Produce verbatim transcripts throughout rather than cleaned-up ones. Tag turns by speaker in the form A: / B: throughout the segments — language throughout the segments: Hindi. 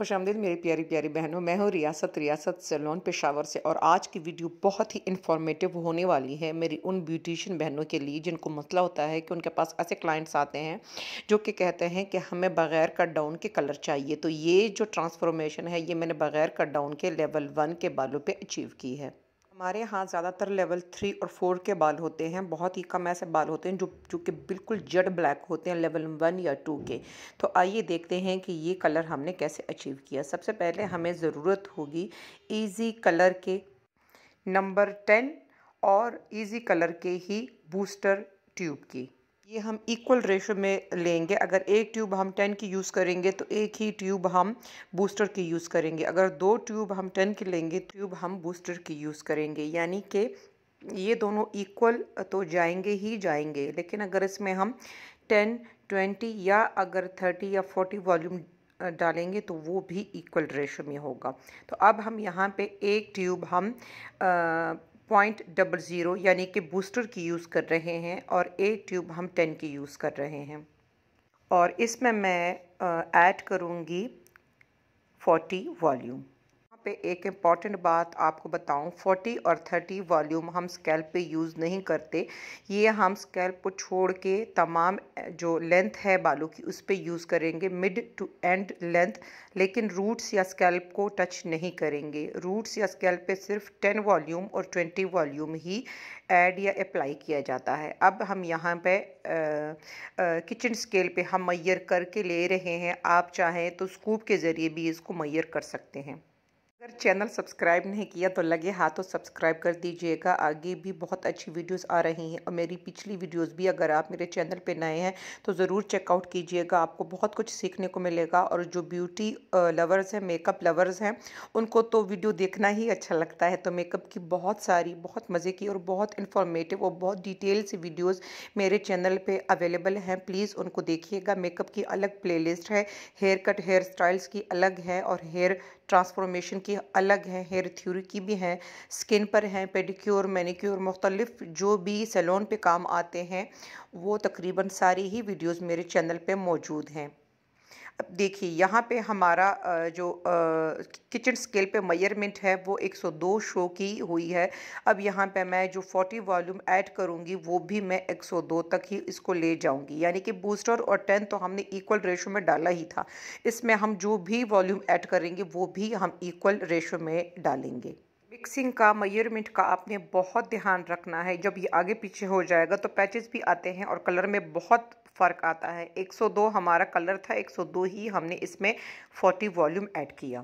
A: खुशामदीद मेरी प्यारी प्यारी बहनों। मैं हूँ रियासत रियासत सैलून पेशावर से और आज की वीडियो बहुत ही इन्फॉर्मेटिव होने वाली है मेरी उन ब्यूटिशियन बहनों के लिए जिनको मसला होता है कि उनके पास ऐसे क्लाइंट्स आते हैं जो कि कहते हैं कि हमें बगैर कट डाउन के कलर चाहिए। तो ये जो ट्रांसफॉर्मेशन है ये मैंने बगैर कट डाउन के लेवल वन के बालों पर अचीव की है। हमारे यहाँ ज़्यादातर लेवल थ्री और फोर के बाल होते हैं, बहुत ही कम ऐसे बाल होते हैं जो जो कि बिल्कुल जेड ब्लैक होते हैं लेवल वन या टू के। तो आइए देखते हैं कि ये कलर हमने कैसे अचीव किया। सबसे पहले हमें ज़रूरत होगी इजी कलर के नंबर टेन और इजी कलर के ही बूस्टर ट्यूब की। ये हम इक्वल रेशो में लेंगे। अगर एक ट्यूब हम टेन की यूज़ करेंगे तो एक ही ट्यूब हम बूस्टर की यूज़ करेंगे। अगर दो ट्यूब हम टेन की लेंगे ट्यूब हम बूस्टर की यूज़ करेंगे। यानी कि ये दोनों इक्वल तो जाएंगे ही जाएंगे, लेकिन अगर इसमें हम टेन ट्वेंटी या अगर थर्टी या फोर्टी वॉल्यूम डालेंगे तो वो भी इक्वल रेशो में होगा। तो अब हम यहाँ पे एक ट्यूब हम पॉइंट डबल ज़ीरो यानी कि बूस्टर की यूज़ कर रहे हैं और एक ट्यूब हम टेन की यूज़ कर रहे हैं और इसमें मैं ऐड करूँगी फोर्टी वॉल्यूम। पे एक इम्पॉर्टेंट बात आपको बताऊं, फोर्टी और थर्टी वॉल्यूम हम स्कैल्प पे यूज़ नहीं करते। ये हम स्कैल्प को छोड़ के तमाम जो लेंथ है बालों की उस पे यूज़ करेंगे, मिड टू एंड लेंथ, लेकिन रूट्स या स्कैल्प को टच नहीं करेंगे। रूट्स या स्कैल्प पे सिर्फ टेन वॉल्यूम और ट्वेंटी वॉल्यूम ही ऐड या अप्लाई किया जाता है। अब हम यहाँ पे किचन स्केल पे हम मैयर करके ले रहे हैं। आप चाहें तो स्कूप के ज़रिए भी इसको मैयर कर सकते हैं। अगर चैनल सब्सक्राइब नहीं किया तो लगे हाथों सब्सक्राइब कर दीजिएगा। आगे भी बहुत अच्छी वीडियोस आ रही हैं और मेरी पिछली वीडियोस भी अगर आप मेरे चैनल पे नए हैं तो ज़रूर चेकआउट कीजिएगा। आपको बहुत कुछ सीखने को मिलेगा और जो ब्यूटी लवर्स हैं, मेकअप लवर्स हैं, उनको तो वीडियो देखना ही अच्छा लगता है। तो मेकअप की बहुत सारी बहुत मज़े की और बहुत इन्फॉर्मेटिव और बहुत डिटेल सी वीडियोज़ मेरे चैनल पर अवेलेबल हैं, प्लीज़ उनको देखिएगा। मेकअप की अलग प्ले लिस्ट है, हेयर कट हेयर स्टाइल्स की अलग है और हेयर ट्रांसफॉर्मेशन की अलग है, हेयर थ्योरी की भी है, स्किन पर हैं, पेडिक्योर मैनिक्योर मुख्तलिफ जो भी सैलून पे काम आते हैं वो तकरीबन सारी ही वीडियोस मेरे चैनल पे मौजूद हैं। अब देखिए यहाँ पे हमारा जो किचन स्केल पे मेजरमेंट है वो एक सौ दो शो की हुई है। अब यहाँ पे मैं जो फोर्टी वॉल्यूम ऐड करूँगी वो भी मैं एक सौ दो तक ही इसको ले जाऊँगी। यानी कि बूस्टर और टेन तो हमने इक्वल रेशो में डाला ही था, इसमें हम जो भी वॉल्यूम ऐड करेंगे वो भी हम इक्वल रेशो में डालेंगे। मिक्सिंग का मेजरमेंट का आपने बहुत ध्यान रखना है। जब ये आगे पीछे हो जाएगा तो पैचेस भी आते हैं और कलर में बहुत फ़र्क आता है। एक सौ दो हमारा कलर था, एक सौ दो ही हमने इसमें फोर्टी वॉल्यूम ऐड किया।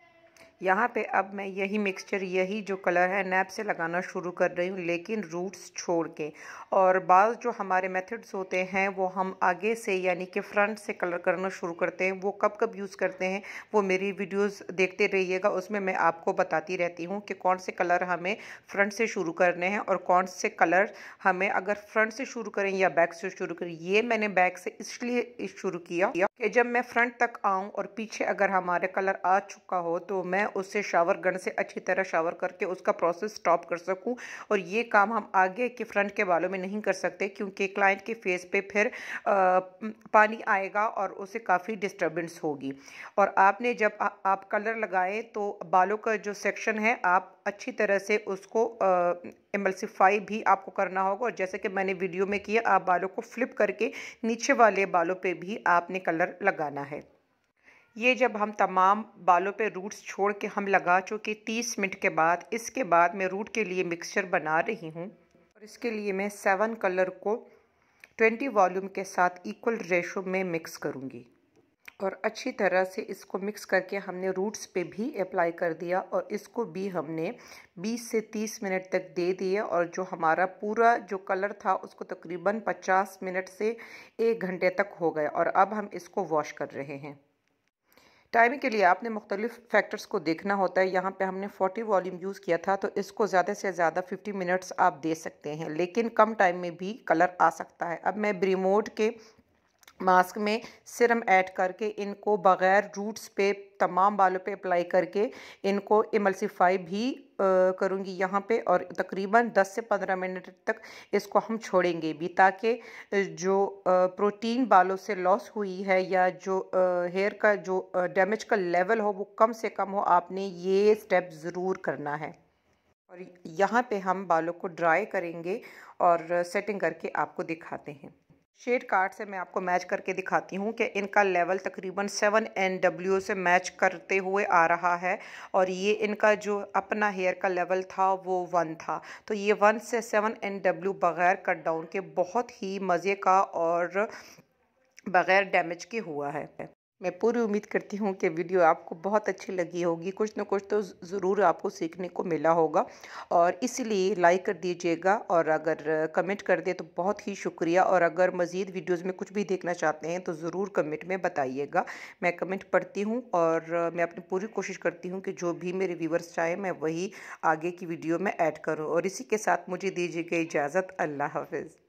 A: यहाँ पे अब मैं यही मिक्सचर यही जो कलर है नैप से लगाना शुरू कर रही हूँ, लेकिन रूट्स छोड़ के। और बाद जो हमारे मेथड्स होते हैं वो हम आगे से यानी कि फ्रंट से कलर करना शुरू करते हैं। वो कब कब यूज़ करते हैं वो मेरी वीडियोस देखते रहिएगा, उसमें मैं आपको बताती रहती हूँ कि कौन से कलर हमें फ्रंट से शुरू करने हैं और कौन से कलर हमें अगर फ्रंट से शुरू करें या बैक से शुरू करें। ये मैंने बैक से इसलिए शुरू किया कि जब मैं फ्रंट तक आऊँ और पीछे अगर हमारे कलर आ चुका हो तो मैं उससे शावर गन से अच्छी तरह शावर करके उसका प्रोसेस स्टॉप कर सकूं। और ये काम हम आगे के फ्रंट के बालों में नहीं कर सकते क्योंकि क्लाइंट के फेस पे फिर आ, पानी आएगा और उसे काफ़ी डिस्टर्बेंस होगी। और आपने जब आ, आप कलर लगाएं तो बालों का जो सेक्शन है आप अच्छी तरह से उसको एमल्सिफाई भी आपको करना होगा। और जैसे कि मैंने वीडियो में किया, आप बालों को फ्लिप करके नीचे वाले बालों पे भी आपने कलर लगाना है। ये जब हम तमाम बालों पे रूट्स छोड़ के हम लगा चुके तीस मिनट के बाद, इसके बाद मैं रूट के लिए मिक्सचर बना रही हूँ और इसके लिए मैं सेवन कलर को ट्वेंटी वॉल्यूम के साथ इक्वल रेशो में मिक्स करूँगी और अच्छी तरह से इसको मिक्स करके हमने रूट्स पे भी अप्लाई कर दिया और इसको भी हमने बीस से तीस मिनट तक दे दिया। और जो हमारा पूरा जो कलर था उसको तकरीबन पचास मिनट से एक घंटे तक हो गया और अब हम इसको वॉश कर रहे हैं। टाइमिंग के लिए आपने मुख्तलिफ फैक्टर्स को देखना होता है। यहाँ पे हमने फोर्टी वॉल्यूम यूज़ किया था तो इसको ज़्यादा से ज़्यादा फिफ्टी मिनट्स आप दे सकते हैं, लेकिन कम टाइम में भी कलर आ सकता है। अब मैं ब्रीमोड के मास्क में सिरम ऐड करके इनको बग़ैर रूट्स पे तमाम बालों पे अप्लाई करके इनको इमल्सिफाई भी करूँगी यहाँ पे और तकरीबन दस से पंद्रह मिनट तक इसको हम छोड़ेंगे भी, ताकि जो प्रोटीन बालों से लॉस हुई है या जो हेयर का जो डैमेज का लेवल हो वो कम से कम हो। आपने ये स्टेप ज़रूर करना है। और यहाँ पे हम बालों को ड्राई करेंगे और सेटिंग करके आपको दिखाते हैं। शेड कार्ड से मैं आपको मैच करके दिखाती हूँ कि इनका लेवल तकरीबन सेवन एन डब्ल्यू से मैच करते हुए आ रहा है और ये इनका जो अपना हेयर का लेवल था वो वन था। तो ये वन से सेवन एन डब्ल्यू बगैर कट डाउन के बहुत ही मज़े का और बगैर डैमेज के हुआ है। मैं पूरी उम्मीद करती हूँ कि वीडियो आपको बहुत अच्छी लगी होगी, कुछ ना कुछ तो ज़रूर आपको सीखने को मिला होगा और इसलिए लाइक कर दीजिएगा और अगर कमेंट कर दे तो बहुत ही शुक्रिया। और अगर मज़ीद वीडियोस में कुछ भी देखना चाहते हैं तो ज़रूर कमेंट में बताइएगा। मैं कमेंट पढ़ती हूँ और मैं अपनी पूरी कोशिश करती हूँ कि जो भी मेरे व्यूवर्स चाहें मैं वही आगे की वीडियो में ऐड करूँ। और इसी के साथ मुझे दीजिएगा इजाज़त। अल्लाह हाफ़िज़।